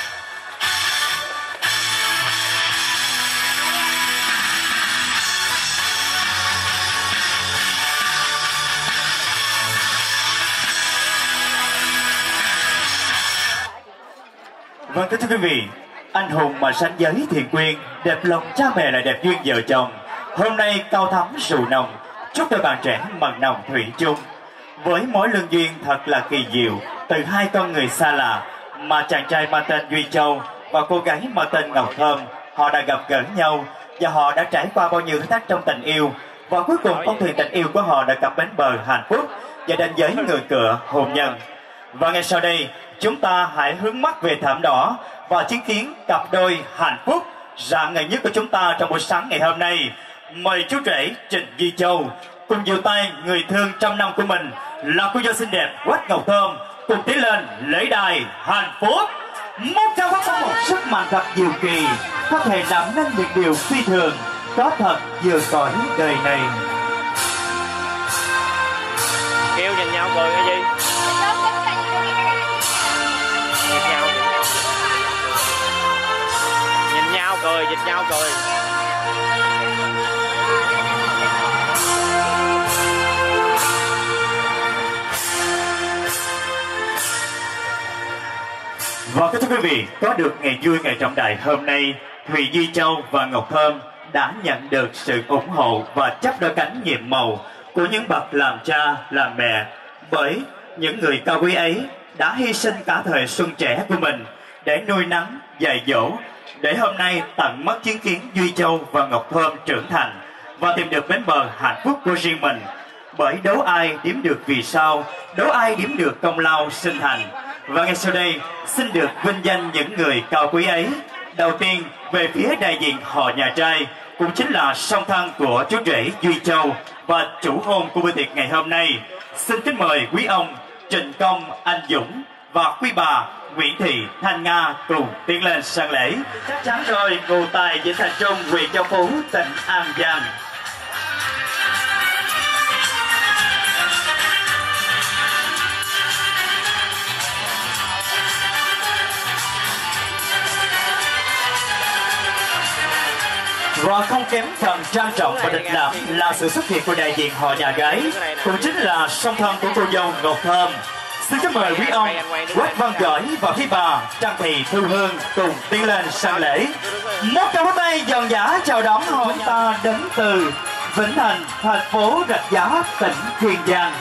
Vâng, kính thưa quý vị, anh hùng mà sánh giới thiện quyên, đẹp lòng cha mẹ là đẹp duyên vợ chồng. Hôm nay cao thắm rượu nồng, chúc đôi bạn trẻ mặn nồng thủy chung. Với mối lương duyên thật là kỳ diệu, từ hai con người xa lạ mà chàng trai mang tên Duy Châu và cô gái mang tên Ngọc Thơm, họ đã gặp gỡ nhau và họ đã trải qua bao nhiêu thử thách trong tình yêu, và cuối cùng con thuyền tình yêu của họ đã cập bến bờ hạnh phúc và đến giới người cửa hôn nhân. Và ngay sau đây, chúng ta hãy hướng mắt về thảm đỏ và chứng kiến cặp đôi hạnh phúc rạng ngời nhất của chúng ta trong buổi sáng ngày hôm nay. Mời chú rể Trịnh Duy Châu cùng dìu tay người thương trăm năm của mình là cô dâu xinh đẹp Quách Ngọc Thơm cùng tiến lên lễ đài hạnh phúc. Một tràng phát có một sức mạnh thật diệu kỳ, có thể làm nên những điều phi thường, có thật vừa cõi đời này. Kêu nhìn nhau cười cái gì? Nhìn nhau, nhìn nhau cười, nhìn nhau cười. Và kính thưa quý vị, có được ngày vui ngày trọng đại hôm nay, Thùy Duy Châu và Ngọc Thơm đã nhận được sự ủng hộ và chấp đôi cánh nhiệm màu của những bậc làm cha, làm mẹ, bởi những người cao quý ấy đã hy sinh cả thời xuân trẻ của mình để nuôi nắng, dạy dỗ, để hôm nay tận mắt chứng kiến Duy Châu và Ngọc Thơm trưởng thành và tìm được bến bờ hạnh phúc của riêng mình. Bởi đố ai đếm được vì sao, đố ai đếm được công lao sinh thành. Và ngay sau đây, xin được vinh danh những người cao quý ấy. Đầu tiên, về phía đại diện họ nhà trai, cũng chính là song thân của chú rể Duy Châu và chủ hôn của bữa tiệc ngày hôm nay. Xin kính mời quý ông Trịnh Công Anh Dũng và quý bà Nguyễn Thị Thanh Nga cùng tiến lên sân lễ. Chắc chắn rồi, ngụ tại Vĩnh Thành Trung, huyện Châu Phú, tỉnh An Giang. Và không kém phần trang trọng và lịch lãm là sự xuất hiện của đại diện họ nhà gái, cũng chính là song thân của cô dâu Ngọc Thơm. Xin kính mời quý ông Quách Văn Giỏi và quý bà Trần Thị Thu Hương cùng tiến lên sân lễ. Một tràng pháo tay giòn giã chào đón họ chúng ta đến từ Vĩnh Thành, thành phố Rạch Giá, tỉnh Kiên Giang.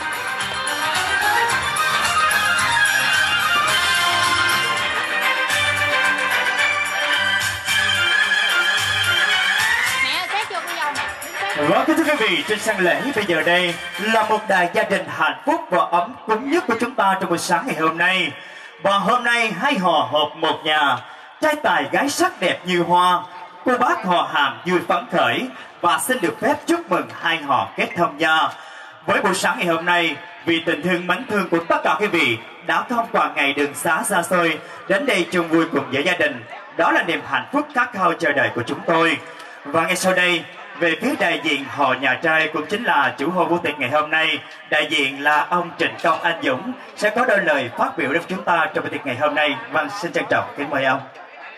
Vâng, kính thưa quý vị, trên sân lễ bây giờ đây là một đại gia đình hạnh phúc và ấm cúng nhất của chúng ta trong buổi sáng ngày hôm nay. Và hôm nay hai họ họp một nhà, trai tài gái sắc đẹp như hoa, cô bác họ Hàm vui phấn khởi và xin được phép chúc mừng hai họ kết thông gia. Với buổi sáng ngày hôm nay, vì tình thương mến thương của tất cả quý vị đã không quản ngày đường xá xa xôi đến đây chung vui cùng với gia đình, đó là niềm hạnh phúc khát khao chờ đợi của chúng tôi. Và ngay sau đây, về phía đại diện họ nhà trai cũng chính là chủ hôn buổi tiệc ngày hôm nay, đại diện là ông Trịnh Công Anh Dũng sẽ có đôi lời phát biểu đến chúng ta trong buổi tiệc ngày hôm nay. Vâng, xin trân trọng kính mời ông.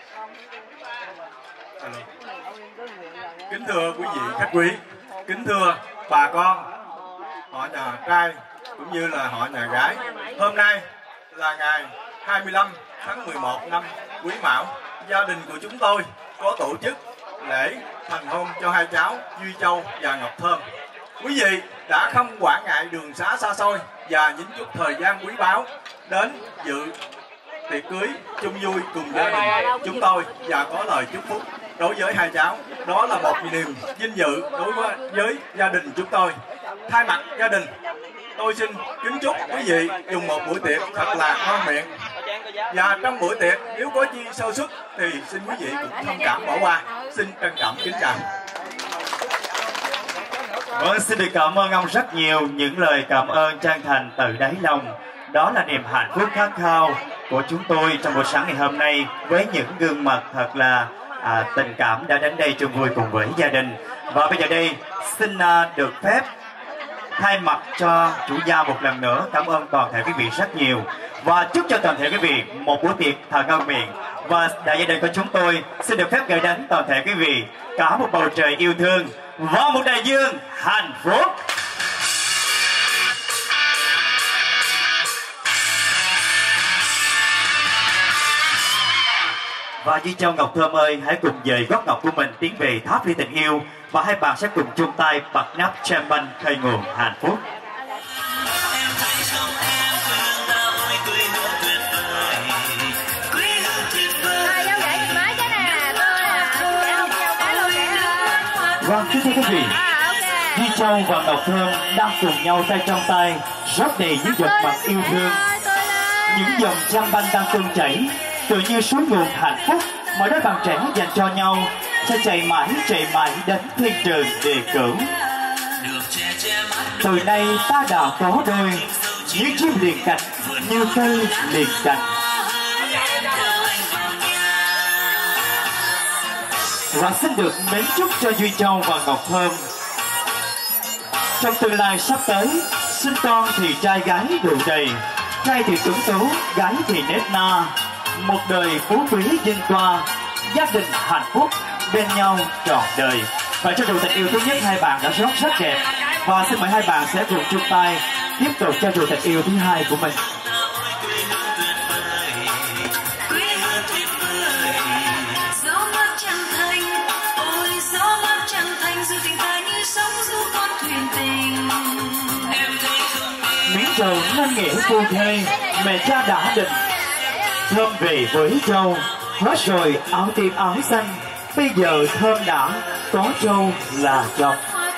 Kính thưa quý vị khách quý, kính thưa bà con họ nhà trai cũng như là họ nhà gái, hôm nay là ngày hai mươi lăm tháng mười một năm Quý Mão, gia đình của chúng tôi có tổ chức lễ thành hôn cho hai cháu Duy Châu và Ngọc Thơm. Quý vị đã không quản ngại đường xá xa xôi và những chút thời gian quý báu đến dự tiệc cưới chung vui cùng gia đình chúng tôi và có lời chúc phúc đối với hai cháu. Đó là một niềm vinh dự đối với, với gia đình chúng tôi. Thay mặt gia đình, tôi xin kính chúc quý vị dùng một buổi tiệc thật là ngon miệng Và trong buổi tiệc nếu có chi sơ suất thì xin quý vị cũng thông cảm bỏ qua. Xin trân trọng kính chào. Vâng, xin được cảm ơn ông rất nhiều những lời cảm ơn chân thành từ đáy lòng. Đó là niềm hạnh phúc khát khao của chúng tôi trong buổi sáng ngày hôm nay với những gương mặt thật là à, tình cảm đã đến đây chung vui cùng với gia đình. Và bây giờ đây xin à, được phép thay mặt cho chủ gia một lần nữa cảm ơn toàn thể quý vị rất nhiều và chúc cho toàn thể quý vị một buổi tiệc thật ngon miệng. Và đại gia đình của chúng tôi xin được phép gửi đến toàn thể quý vị cả một bầu trời yêu thương và một đại dương hạnh phúc. Và Duy Châu Ngọc Thơm ơi, hãy cùng dời gót ngọc của mình tiến về tháp ly tình yêu và hai bạn sẽ cùng chung tay bật nắp champagne khơi nguồn hạnh phúc. Vâng, kính thưa quý vị, Duy Châu và Ngọc Thơm đang cùng nhau tay trong tay rót đầy những giọt mặt yêu thương, những dòng champagne đang tuôn chảy tự như suối nguồn hạnh phúc mà đôi bạn trẻ dành cho nhau sẽ chạy mãi chạy mãi đến thiên trường đề cửu. Từ nay ta đã có đôi như chim liền cánh, như cây liền cánh. Và xin được mến chúc cho Duy Châu và Ngọc Thơm trong tương lai sắp tới sinh con thì trai gái đủ đầy, trai thì tuấn tú, gái thì nết na, một đời phú quý vinh quang, gia đình hạnh phúc bên nhau trọn đời. Và cho dù tình yêu thứ nhất hai bạn đã rất rất đẹp, và xin mời hai bạn sẽ cùng chung tay tiếp tục cho dù tình yêu thứ hai của mình. Miếng trầu năn nghĩa phu thê, mẹ cha đã định Thơm về với Châu, hết rồi áo tím áo xanh, bây giờ Thơm đã có Châu là chồng.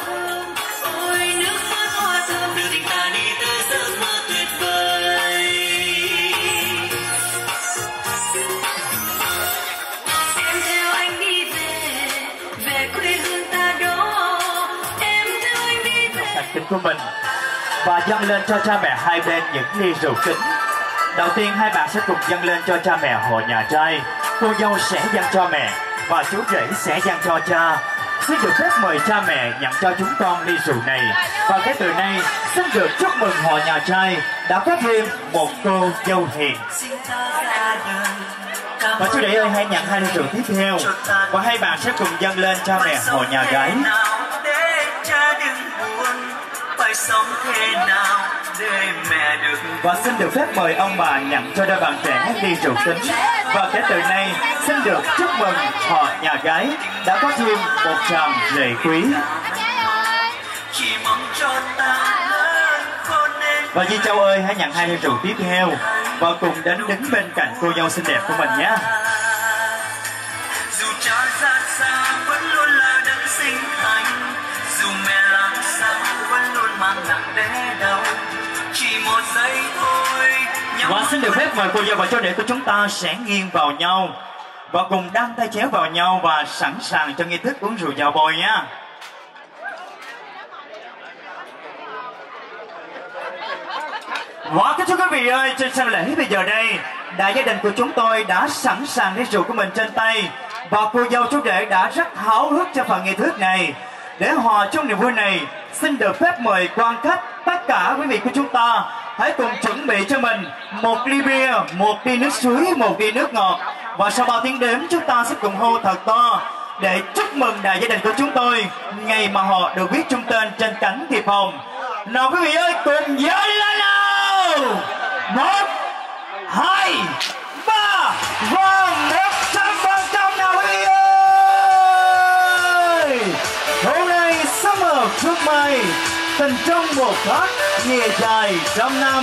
Kính của mình và dâng lên cho cha mẹ hai bên những ly rượu kính. Đầu tiên hai bạn sẽ cùng dâng lên cho cha mẹ họ nhà trai, cô dâu sẽ dâng cho mẹ và chú rể sẽ dâng cho cha. Xin được phép mời cha mẹ nhận cho chúng con ly rượu này và cái từ nay xin được chúc mừng họ nhà trai đã có thêm một cô dâu hiền. Và chú rể ơi, hãy nhận hai ly rượu tiếp theo và hai bạn sẽ cùng dâng lên cha mẹ họ nhà gái. Sống thế nào để mẹ được. Và xin được phép mời ông bà nhận cho đôi bạn trẻ ly rượu kính. Và kể từ nay xin được chúc mừng họ nhà gái đã có thêm một chàng rể quý. Và Duy Châu ơi, hãy nhận hai ly rượu tiếp theo và cùng đến đứng bên cạnh cô dâu xinh đẹp của mình nhé. Dù cha ra xa vẫn luôn là đấng sinh thành, dù mẹ làm sao vẫn luôn mang nặng đẻ đau, chỉ một giây thôi. Và xin được phép mời cô dâu và cháu rể của chúng ta sẽ nghiêng vào nhau và cùng đan tay chéo vào nhau và sẵn sàng cho nghi thức uống rượu vào bồi nhé. Và kính thưa quý vị ơi, trên sân lễ bây giờ đây, đại gia đình của chúng tôi đã sẵn sàng ly rượu của mình trên tay và cô dâu chú rể đã rất háo hức cho phần nghi thức này. Để hòa trong niềm vui này, xin được phép mời quan khách tất cả quý vị của chúng ta hãy cùng chuẩn bị cho mình một ly bia, một ly nước suối, một ly nước ngọt. Và sau bao tiếng đếm chúng ta sẽ cùng hô thật to để chúc mừng đại gia đình của chúng tôi ngày mà họ được viết chung tên trên cánh thiệp hồng. Nào quý vị ơi, cùng giơ lên nào! Một, hai, ba, và một trăm phần trăm nào quý vị ơi! Hôm nay sống ở trước mây, tình trong một khắc, nghĩa dài trăm năm.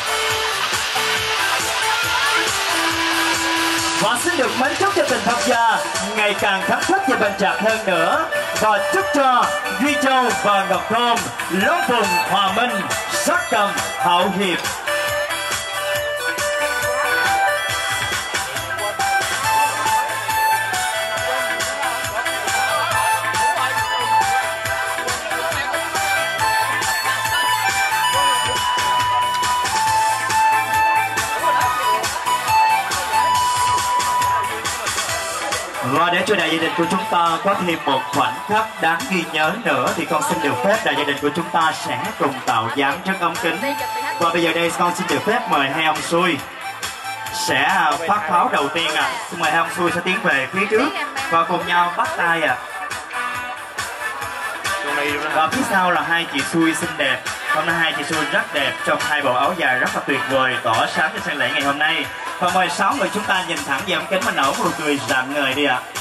Và xin được mến chúc cho tình thập gia ngày càng thắm thức và bền chặt hơn nữa. Và chúc cho Duy Châu và Ngọc Thơm long phùng hòa minh, sắc cầm hậu hiệp. Và để cho đại gia đình của chúng ta có thêm một khoảnh khắc đáng ghi nhớ nữa thì con xin được phép đại gia đình của chúng ta sẽ cùng tạo dáng rất ống kính. Và bây giờ đây con xin được phép mời hai ông xui sẽ phát pháo đầu tiên ạ. À. Xin mời hai ông xui sẽ tiến về phía trước và cùng nhau bắt tay ạ. À. Và phía sau là hai chị xui xinh đẹp. Hôm nay hai chị xui rất đẹp trong hai bộ áo dài rất là tuyệt vời, tỏ sáng cho sang lễ ngày hôm nay. Và mời sáu người chúng ta nhìn thẳng vào ống kính mà nở nụ cười rạng ngời đi ạ. À.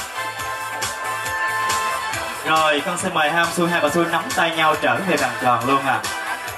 Rồi con xin mời hai ông xui hai bà xui nắm tay nhau trở về bàn tròn luôn ạ. À.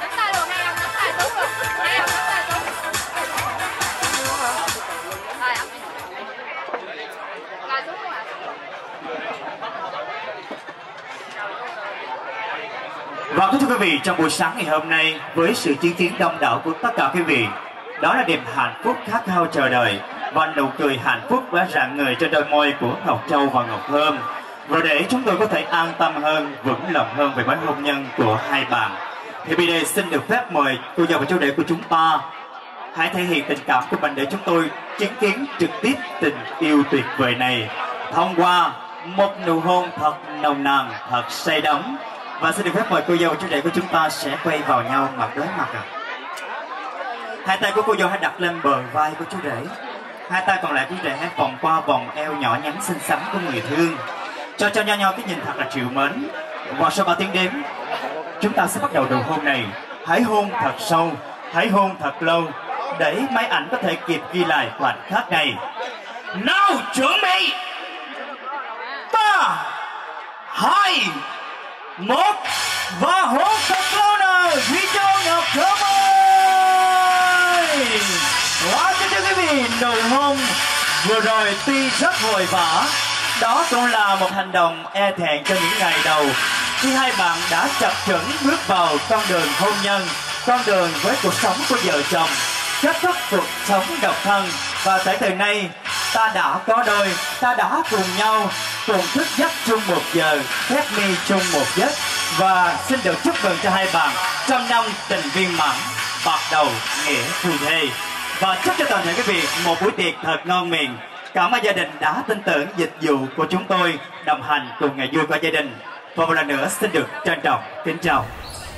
Và thưa quý vị, trong buổi sáng ngày hôm nay với sự chứng kiến đông đảo của tất cả quý vị, đó là niềm hạnh phúc khát khao chờ đợi và nụ cười hạnh phúc đã rạng ngời trên đôi môi của Ngọc Châu và Ngọc Thơm. Và để chúng tôi có thể an tâm hơn, vững lòng hơn về mối hôn nhân của hai bạn, thì bây giờ xin được phép mời cô dâu và chú rể của chúng ta hãy thể hiện tình cảm của mình để chúng tôi chứng kiến trực tiếp tình yêu tuyệt vời này thông qua một nụ hôn thật nồng nàn, thật say đắm. Và xin được phép mời cô dâu chú rể của chúng ta sẽ quay vào nhau mặt đối mặt ạ. À. Hai tay của cô dâu hãy đặt lên bờ vai của chú rể, hai tay còn lại chú rể hãy vòng qua vòng eo nhỏ nhắn xinh xắn của người thương, cho cho nhau nhau cái nhìn thật là trìu mến. Và sau ba tiếng đếm, chúng ta sẽ bắt đầu nụ hôn này. Hãy hôn thật sâu, hãy hôn thật lâu, để máy ảnh có thể kịp ghi lại khoảnh khắc này. Nào chuẩn bị, ba, hai, một và hôn thật lâu nào Duy Châu Ngọc Thơm ơi. Wow, thưa quý vị, nụ hôn vừa rồi tuy rất vội vã, đó cũng là một hành động e thẹn cho những ngày đầu khi hai bạn đã chập chững bước vào con đường hôn nhân, con đường với cuộc sống của vợ chồng, kết thúc cuộc sống độc thân. Và kể từ nay ta đã có đôi, ta đã cùng nhau cùng thức giấc chung một giờ, khép mi chung một giấc. Và xin được chúc mừng cho hai bạn trăm năm tình viên mãn, bạc đầu nghĩa phu thê. Và chúc cho toàn thể quý vị một buổi tiệc thật ngon miệng. Cảm ơn gia đình đã tin tưởng dịch vụ của chúng tôi, đồng hành cùng ngày vui của gia đình. Và một lần nữa xin được trân trọng kính chào.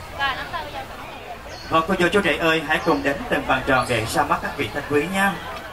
Và cô dâu chú rể ơi, hãy cùng đến từng bàn tròn để ra mắt các vị khách quý nha.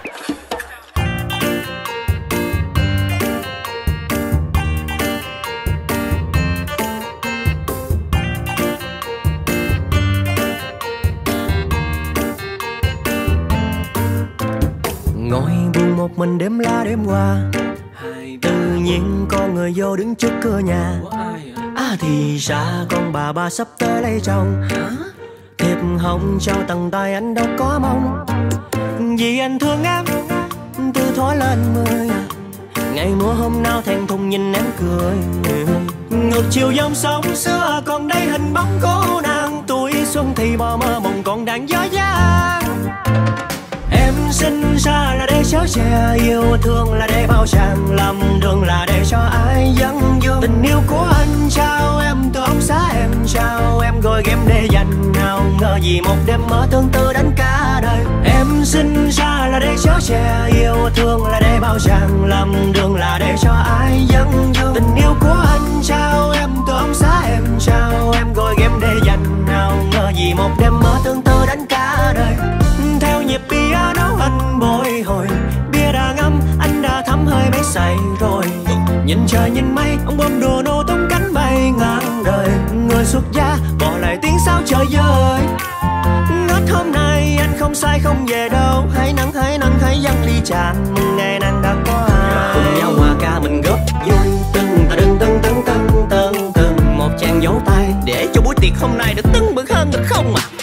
Ngồi buồn một mình đêm la đêm qua, tự nhiên con người vô đứng trước cửa nhà. À thì ra con bà ba sắp tới lấy chồng. Thiệp hồng trao tầng tay anh đâu có mong, vì anh thương em từ thuở lên mười. Ngày mùa hôm nào thèm thùng nhìn em cười. Ngược chiều dòng sông xưa còn đây hình bóng cô nàng. Tuổi xuân thì bò mơ mộng còn đang gió dang. Em sinh ra là để chở che, yêu thương là để bao tràn, làm đường là để cho ai dẫn dương. Tình yêu của anh trao em từ ông xã em trao em, gọi game để dành nào ngờ gì một đêm mơ tương tư đến cả đời. Em sinh ra là để chở che, yêu thương là để bao tràn, làm đường là để cho ai dẫn dương. Tình yêu của anh trao em từ ông xã em trao em, gọi game để dành nào ngờ gì một đêm mơ tương tư đến cả đời. Theo nhịp piano anh bồi hồi, bia đã ngâm anh đã thấm hơi mấy say rồi. Nhìn trời nhìn mây, ông bom đùa nô tung cánh bay ngang đời. Người xuất gia bỏ lại tiếng sao trời vơi. Ngất hôm nay anh không sai không về đâu. Hãy nắng hãy nắng hãy dâng ly tràn mừng ngày nàng đã qua. Cùng nhau hòa ca mình góp vui, từng ta đừng từng từng từng từng từng một tràng vỗ tay để cho buổi tiệc hôm nay được tưng bừng hơn được không ạ? À?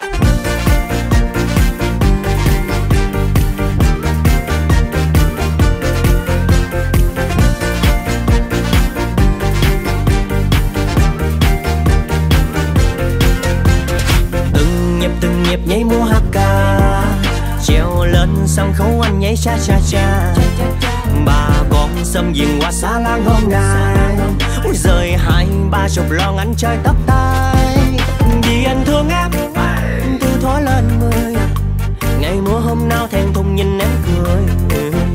Nhịp nhảy múa hát ca, treo lên sân khấu anh nhảy cha cha cha. Bà con xâm diện qua xa làng hôm nay, ôi giời hai ba chục lon anh chơi tóc tai. Vì anh thương em từ thuở lên mười, ngày mùa hôm nào thèm thùng nhìn em cười.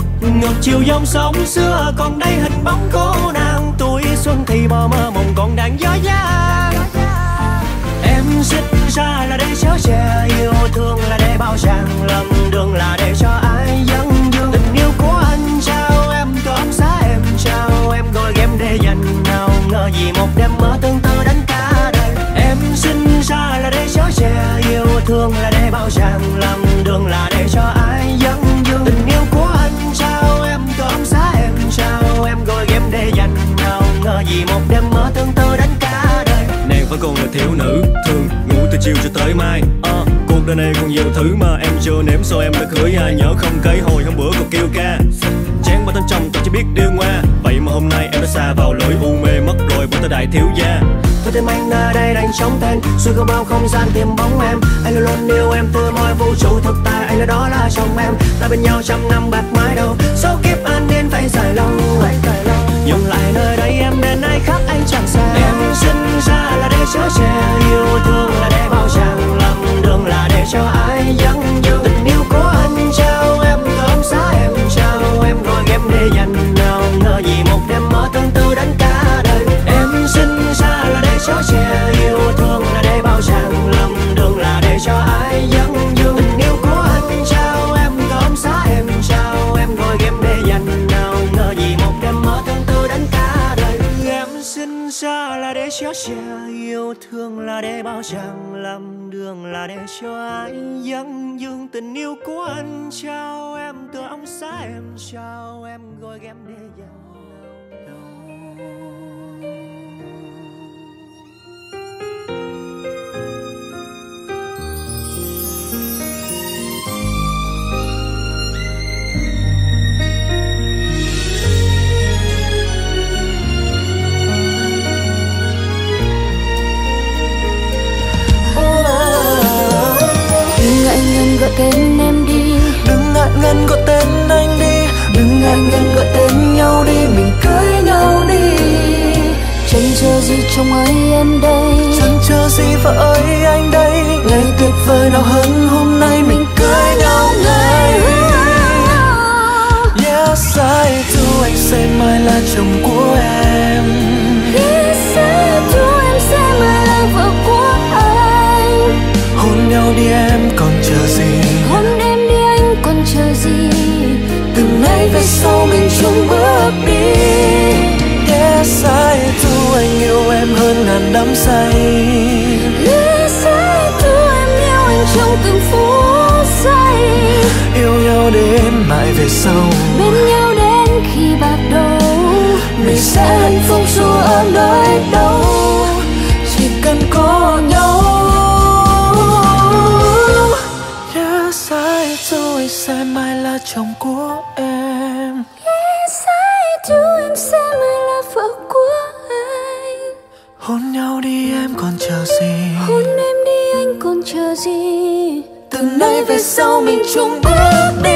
ngược chiều dòng sông xưa, còn đây hình bóng cô nàng tuổi xuân thì bờ mơ mộng còn đang dối dàng. Em sinh ra là để chở che, yêu thương là để bao tràn, lầm đường là để cho ai dẫn dương. Tình yêu của anh trao em, từ ấm giá em trao em, gọi em để dành nào ngờ gì một đêm mơ tương tư đến cả đời. Em sinh ra là để chở che, yêu thương là để bao tràn, lầm đường là để cho ai dẫn dương. Tình yêu của anh trao em, từ ấm giá em trao em, gọi em để dành nào ngờ gì một đêm mơ tương tư đến cả đời. Nàng vẫn còn là thiếu nữ, thường ngủ từ chiều cho tới mai. uh, Cuộc đời này còn nhiều thứ mà em chưa nếm, sao em đã cưới ai nhớ không cây hồi hôm bữa còn kêu ca. Chán bản thân chồng tôi chỉ biết điêu ngoa, vậy mà hôm nay em đã xa vào lối u mê mất rồi bởi tôi đại thiếu gia. Tôi tìm anh ở đây đang sống tên, xuôi không bao không gian tìm bóng em. Anh luôn luôn yêu em từ mọi vũ trụ thực tại, anh là đó là chồng em. Ta bên nhau trăm năm bạc mái đầu, số kiếp anh đến phải dài lâu. Dừng lại nơi đây em đến ai khác anh chẳng xa. Em sinh ra là để chở che, yêu thương là để bao tràn, lầm đường là để cho ai dẫn dương. Tình yêu của anh trao em, từ ấm giá em trao em, gọi em để dành nào ngờ gì một đêm mơ tương tư đến cả đời. Em sinh ra là để chở che, yêu thương là để bao tràn, lầm đường là để cho ai dẫn dương. Tình yêu của anh trao em, từ ấm giá em trao em, gọi em để dành nào ngờ gì một đêm mơ tương tư đến cả đời. Em sinh ra là để chở che, yêu thương là để bao tràn, lầm đường là để cho ai dẫn dương. Tình yêu của anh trao em, từ ấm giá em trao em, gọi em để dành. Đừng ngại ngần gọi tên em đi, đừng ngại ngần gọi tên anh đi, đừng ngại ngần gọi tên nhau đi, mình cưới nhau đi. Chẳng chờ gì chồng ơi em đây, chẳng chờ gì vợ ơi anh đây. Ngày tuyệt vời nào hơn hôm nay mình cưới nhau ngay. Yes I do, anh sẽ mãi là chồng của em. Yes I do, em sẽ mãi là vợ của anh. Hôn nhau đi em còn chờ gì, hôn em đi anh còn chờ gì. Từ nay về sau mình chung bước đi. Yes I do, anh yêu em hơn ngàn đắm say. Yes I do, em yêu anh trong từng phút giây. Yêu nhau đến mãi về sau, bên nhau đến khi bạc đầu. Mình sẽ hạnh phúc dù ở nơi đâu, chỉ cần có nhau. Yes I do, anh sẽ mãi là chồng của em. Yes I do, em sẽ mãi là vợ của anh. Hôn nhau đi em còn chờ gì, hôn em đi anh còn chờ gì. Từ nay về sau mình chung bước đi.